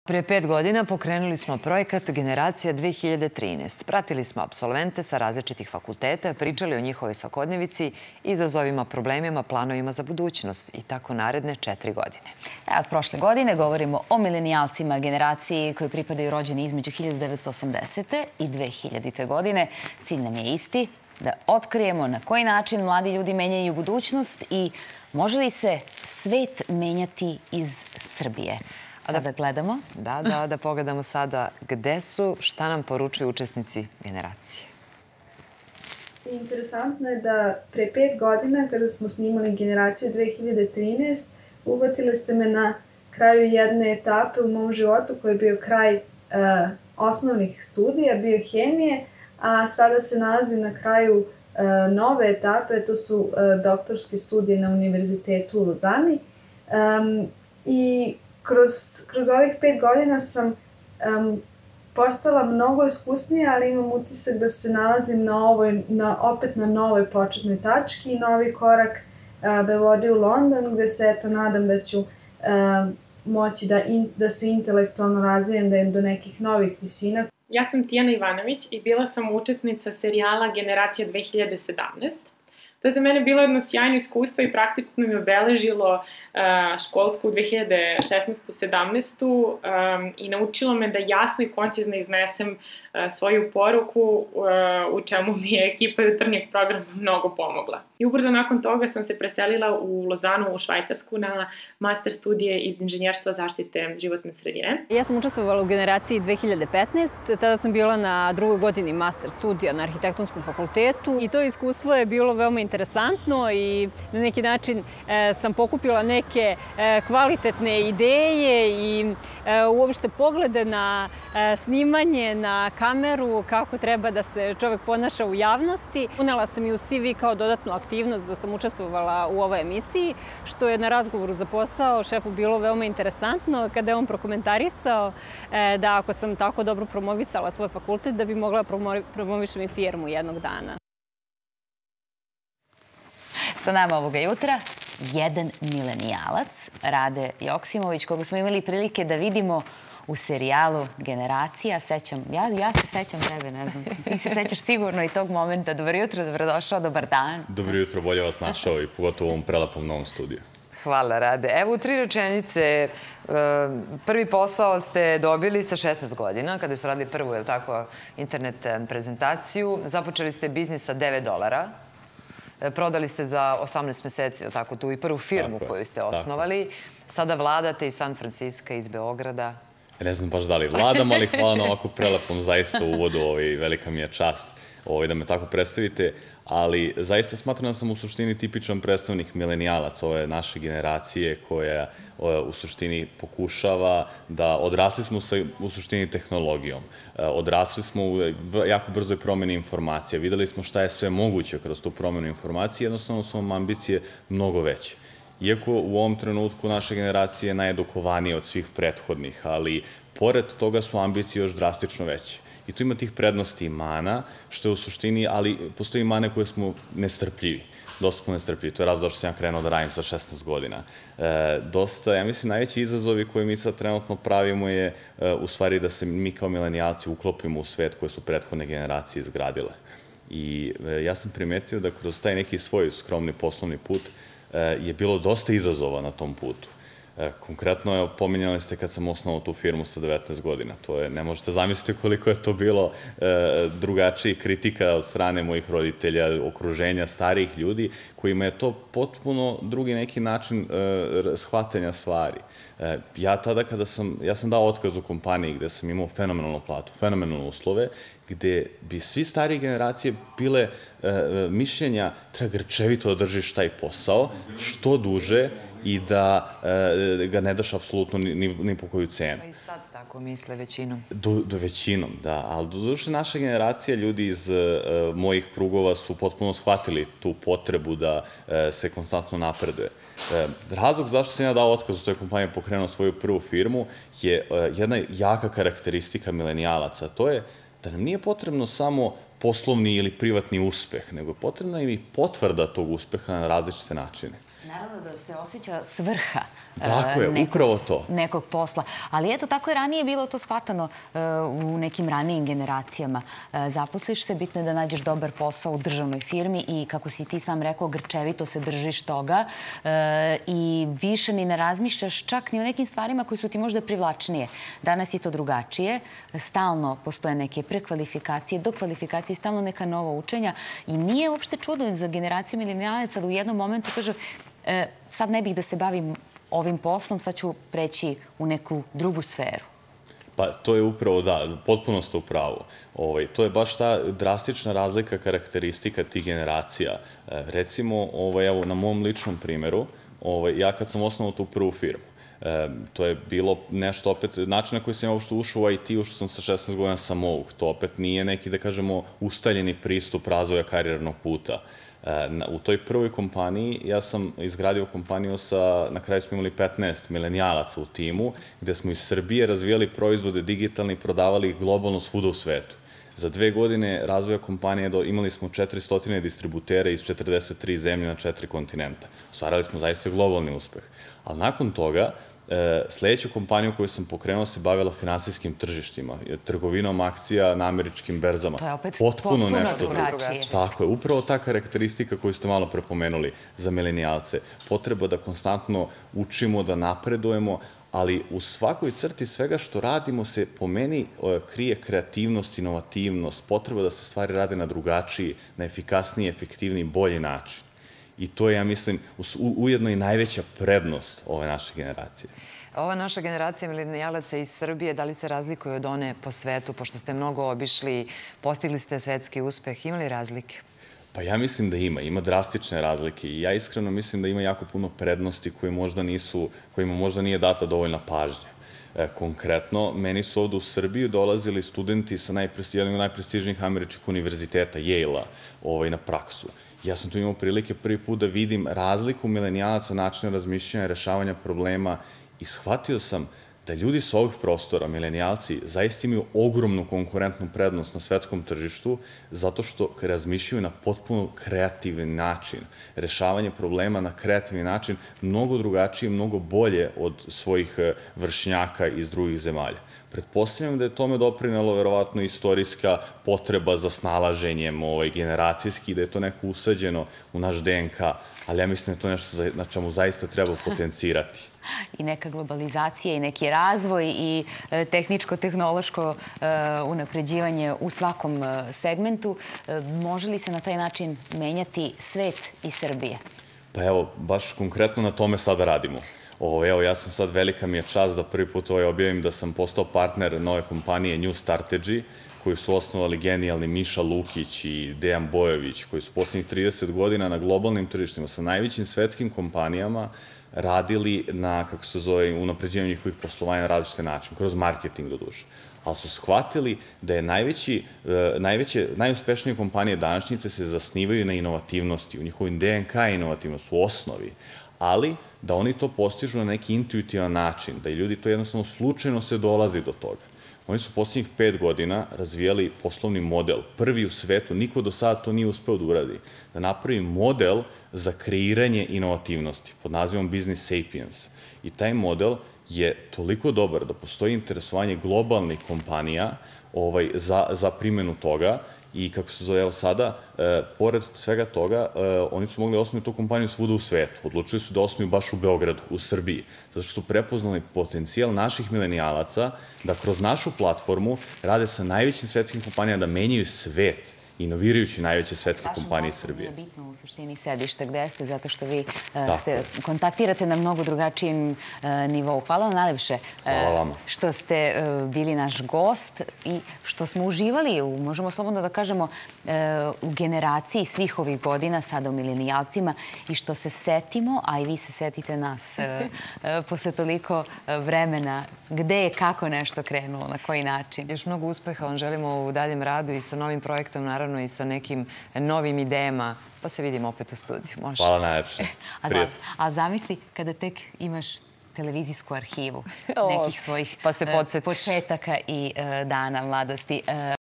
Pre 5 godina pokrenuli smo projekat Generacija 2013. Pratili smo apsolvente sa različitih fakulteta, pričali o njihovoj svakodnevici, izazovima, problemima, planovima za budućnost i tako naredne 4 godine. Od prošle godine govorimo o milenijalcima, generaciji koji pripadaju rođeni između 1980. i 2000. godine. Cilj nam je isti, da otkrijemo na koji način mladi ljudi menjaju budućnost i može li se svet menjati iz Srbije. Sada gledamo. Da pogledamo sada gde su, šta nam poručuju učesnici generacije. Interesantno je da pre 5 godina, kada smo snimali Generaciju 2013, uhvatili ste me na kraju jedne etape u mom životu koji je bio kraj osnovnih studija, biohemije, a sada se nalazim na kraju nove etape, to su doktorske studije na Univerzitetu u Lozani. I kroz ovih 5 godina sam postala mnogo iskusnija, ali imam utisak da se nalazim opet na novoj početnoj tački i novi korak me vodi u London, gde se nadam da ću moći da se intelektualno razvijem, da idem do nekih novih visina. Ja sam Tijana Ivanović i bila sam učesnica serijala Generacija 2017. To je za mene bilo jedno sjajno iskustvo i praktično mi obeležilo školsku 2016-17 i naučilo me da jasno i koncizno iznesem svoju poruku, u čemu mi je ekipa Jutarnjeg programa mnogo pomogla. I ubrzo nakon toga sam se preselila u Lozanu, u Švajcarsku, na master studije iz inženjerstva zaštite životne sredine. Ja sam učestvovala u Generaciji 2015. Tada sam bila na 2. godini master studija na Arhitektonskom fakultetu i to iskustvo je bilo veoma interesantno i na neki način sam pokupila neke kvalitetne ideje i uopšte poglede na snimanje, na kameru, kako treba da se čovek ponaša u javnosti. Unela sam i u CV kao dodatnu aktivnost da sam učestvovala u ovoj emisiji, što je na razgovoru za posao šefu bilo veoma interesantno kada je on prokomentarisao da ako sam tako dobro promovisala svoj fakultet, da bi mogla promovišem i firmu jednog dana. Sa nama ovoga jutra jedan milenijalac, Rade Joksimović, koga smo imali prilike da vidimo u serijalu Generacija. Ja se sećam tebe, ne znam. Ti se sećaš sigurno i tog momenta. Dobro jutro, dobrodošao, dobar dan. Dobro jutro, bolje vas našao i pogotovo u ovom prelepom novom studiju. Hvala, Rade. Evo u 3 rečenice. Prvi posao ste dobili sa 16 godina, kada su radili prvu, je li tako, internet prezentaciju. Započeli ste biznis sa $9. Prodali ste za 18 meseci, je li tako, tu i prvu firmu koju ste osnovali. Sada vladate iz San Franciska, iz Beograda. Ne znam baš da li vladam, ali hvala na ovako prelepom zaista uvodu. Velika mi je čast da me tako predstavite. Ali zaista smatram da sam u suštini tipičan predstavnik milenijalaca ove naše generacije koja u suštini pokušava da odrasli smo u suštini tehnologijom. Odrasli smo u jako brzoj promeni informacija. Videli smo šta je sve moguće kroz tu promenu informacije. Jednostavno su vam ambicije mnogo veće. Iako u ovom trenutku naša generacija je najedukovanija od svih prethodnih, ali pored toga su ambicije još drastično veće. I tu ima tih prednosti i mana, što je u suštini, ali postoji mane koje smo nestrpljivi. Dosta smo nestrpljivi. To je razlog što sam ja krenuo da radim sa 16 godina. Dosta, ja mislim, najveći izazovi koje mi sad trenutno pravimo je u stvari da se mi kao milenijalci uklopimo u svet koje su prethodne generacije izgradile. I ja sam primetio da kroz taj neki svoj skromni poslovni put je bilo dosta izazova na tom putu. Konkretno, pominjali ste kad sam osnovao tu firmu sa 19 godina. Ne možete zamisliti koliko je to bilo drugačijih kritika od strane mojih roditelja, okruženja, starijih ljudi, kojima je to potpuno drugi neki način shvatanja stvari. Ja tada ja sam dao otkaz u kompaniji gde sam imao fenomenalnu platu, fenomenalne uslove, gde bi svi starije generacije bile mišljenja treba grčevito da držiš taj posao, što duže i da ga ne daš apsolutno ni po koju cenu. Pa i sad tako misle većinom. Većinom, da. Ali doduše naša generacija, ljudi iz mojih krugova su potpuno shvatili tu potrebu da se konstantno napreduje. Razlog zašto sam ja dao otkaz u toj kompaniji pokrenuo svoju prvu firmu je jedna jaka karakteristika milenijalaca. To je da nam nije potrebno samo poslovni ili privatni uspeh, nego je potrebna i potvrda tog uspeha na različite načine. Naravno da se osjeća svrha upravo to. Nekog posla. Ali eto, tako je ranije bilo to shvatano u nekim ranijim generacijama. Zaposliš se, bitno je da nađeš dobar posao u državnoj firmi i, kako si ti sam rekao, grčevito se držiš toga i više ni ne razmišljaš čak ni o nekim stvarima koji su ti možda privlačnije. Danas je to drugačije. Stalno postoje neke prekvalifikacije, dokvalifikacije, stalno neka nova učenja i nije uopšte čudo za generaciju milenijalaca da u jednom momentu kaže sad ne bih da se bavim ovim poslom, sad ću preći u neku drugu sferu. Pa to je upravo, da, potpuno ste u pravu. To je baš ta drastična razlika karakteristika tih generacija. Recimo, evo, na mom ličnom primjeru, ja kad sam osnovao tu prvu firmu, to je bilo nešto opet, način na koji sam ja uopšte ušao u IT, ušao sam sa 16 godina sa MOUK. To opet nije neki, da kažemo, ustaljeni pristup razvoja karijernog puta. U toj prvoj kompaniji ja sam izgradio kompaniju na kraju smo imali 15 milenijalaca u timu, gde smo iz Srbije razvijali proizvode digitalni i prodavali ih globalno svuda u svetu. Za 2 godine razvoja kompanije imali smo 400 distributera iz 43 zemlje na 4 kontinenta. Ostvarali smo zaista globalni uspeh. Ali nakon toga, sledeću kompaniju koju sam pokrenuo se bavila finansijskim tržištima, trgovinom akcija na američkim berzama. To je opet potpuno drugačije. Tako je, upravo ta karakteristika koju ste malo prepomenuli za milenijalce. Potreba da konstantno učimo, da napredujemo, ali u svakoj crti svega što radimo se po meni krije kreativnost, inovativnost, potreba da se stvari rade na drugačiji, na efikasniji, efektivniji, bolji način. I to je, ja mislim, ujedno i najveća prednost ove naše generacije. Ova naša generacija milenijalaca iz Srbije, da li se razlikuje od one po svetu, pošto ste mnogo obišli, postigli ste svetski uspeh, ima li razlike? Pa ja mislim da ima drastične razlike i ja iskreno mislim da ima jako puno prednosti kojima možda nije data dovoljna pažnja. Konkretno, meni su ovde u Srbiju dolazili studenti sa jednog od najprestižnijih američkih univerziteta, Yale-a, na praksu. Ja sam tu imao prilike prvi put da vidim razliku milenijalaca, načina razmišljanja, rešavanja problema i shvatio sam da ljudi sa ovih prostora, milenijalci, zaista imaju ogromnu konkurentnu prednost na svetskom tržištu zato što razmišljaju na potpuno kreativan način. Rešavanje problema na kreativni način mnogo drugačije, mnogo bolje od svojih vršnjaka iz drugih zemalja. Pretpostavljam da je tome doprinelo verovatno istorijska potreba za snalaženjem generacijski, da je to neko usađeno u naš DNK, ali ja mislim da je to nešto na čemu zaista treba potencirati. I neka globalizacija i neki razvoj i tehničko-tehnološko unapređivanje u svakom segmentu. Može li se na taj način menjati svet i Srbije? Pa evo, baš konkretno na tome sada radimo. Evo, ja sam sad, velika mi je čast da prvi put objavim da sam postao partner nove kompanije New Strategy, koju su osnovali genijalni Miša Lukić i Dejan Bojović, koji su poslednjih 30 godina na globalnim tržištima sa najvećim svetskim kompanijama radili na, kako se zove, unapređivanju njihovih poslovanja na različite načine, kroz marketing do duše. Ali su shvatili da je najuspešnije kompanije današnjice se zasnivaju na inovativnosti, u njihovim DNK inovativnost, u osnovi, ali da oni to postižu na neki intuitivan način, da i ljudi to jednostavno slučajno se dolazi do toga. Oni su poslednjih 5 godina razvijali poslovni model, prvi u svetu, niko do sada to nije uspeo da uradi, da napravi model za kreiranje inovativnosti pod nazivom Business Sapiens. I taj model je toliko dobar da postoji interesovanje globalnih kompanija za primjenu toga i, kako se zove, evo sada, pored svega toga, oni su mogli osnoviti tu kompaniju svuda u svetu. Odlučili su da osnuju baš u Beogradu, u Srbiji, zato što su prepoznali potencijal naših milenijalaca da kroz našu platformu rade sa najvećim svetskim kompanijama, da menjaju svet, inovirajući najveće svetske kompanije iz Srbije. Vašem poslu nije bitno u suštini sedište gde ste, zato što vi kontaktirate na mnogo drugačijem nivou. Hvala vam najlepše što ste bili naš gost i što smo uživali, možemo slobodno da kažemo, u generaciji svih ovih godina, sada u milenijalcima, i što se setimo, a i vi se setite nas posle toliko vremena, gde je, kako nešto krenulo, na koji način. Još mnogo uspeha vam želimo u daljem radu i sa novim projektom, naravno, i sa nekim novim idejama, pa se vidimo opet u studiju. Može. Hvala najlepše. A zamisli kada tek imaš televizijsku arhivu nekih svojih početaka i dana mladosti.